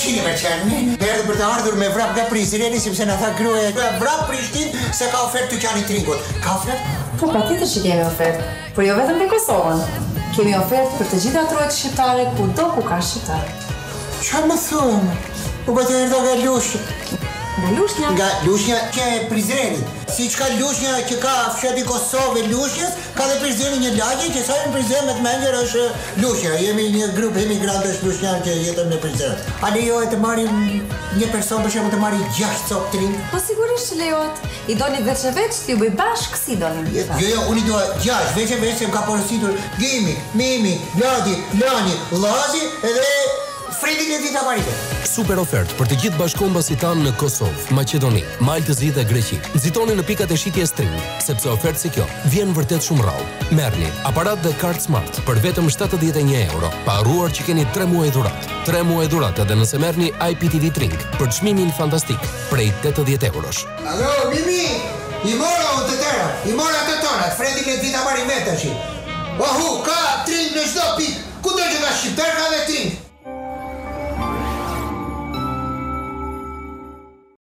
100%. Erdhë për të ardhur me vrap nga Prizreni sepse na tha gruaja, vrap Prishtinë se ka ofertë Tuqani Tringut. Ka ofertë? Po patjetër që kemi ofertë, por jo vetëm për Kosovën. Kemi ofertë për të gjitha trojtë shqiptare kudo ku ka shqiptar. Çfarë më thon? Po bëhet erdha nga Lushnja. Nga Lushnja? Nga Lushnja që e Prizrenit. Siç ka Lushnja që ka fshati Kosovë Lushnjës, ka dhe Prizreni një lagje që sa në Prizren me të menjër është Lushnja. Jemi një grup emigrantësh lushnjan që jetojmë në Prizren. A lejohet të marrim një person për shembull të marrë 6 copë tring? Po sigurisht që lejohet. I doni veç e veç, t'ju bëj bashkë si doni. Jo, unë i dua 6 veç e veç se më ka porositur Gimi, Mimi, Ladi, Lani, Lazi edhe Fredi Levita Marite. Super ofertë për të gjithë bashkëkombësit tanë në Kosovë, Maqedoni, Maltë Zi dhe Greqi. Nxitoni në pikat e shitjes Tring, sepse ofertë si kjo vjen vërtet shumë rrallë. Merrni aparat dhe kartë Smart për vetëm 71 euro, pa harruar që keni 3 muaj dhuratë. 3 muaj dhuratë edhe nëse merrni IPTV Tring për çmimin fantastik prej 80 eurosh. Alo, Mimi, i mora unë të tëra, i mora të tonat, Fredi Levita Marite tash. Ohu, ka Tring në çdo pikë. Kudo që ka shqiptar ka dhe Tring.